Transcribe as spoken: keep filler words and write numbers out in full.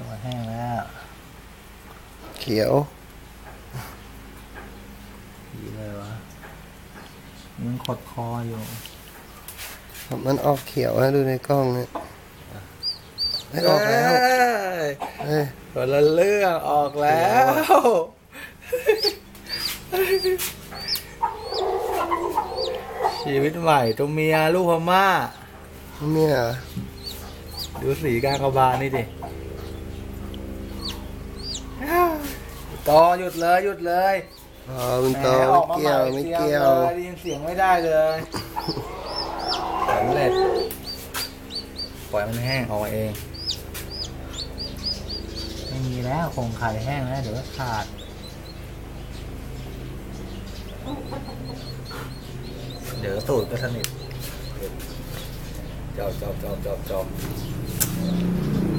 ตัวแห้งแล้วเขียวดีเลยวะมันขดคออยู่มันออกเขียวนะดูในกล้องเนี่ยไม่ออกแล้วเฮ้ยคนละเรื่องออกแล้วชีวิตใหม่ตัวเมียลูกพม่าเนี่ยดูสีกากบาลนี่ดิต่อหยุดเลยหยุดเลยอ๋อมันโตแหไม่อเกี่ยวาใหไม่เกี่ยวลได้ยินเสียงไม่ได้เลยสำเร็จปล่อยมันแห้งออกมาเองไม่มีแล้วคงไข่แห้งแล้วเดี๋ยวก็ขาดเดี๋ยวตูดก็สนิทจอบจอบจอบจอบจอบ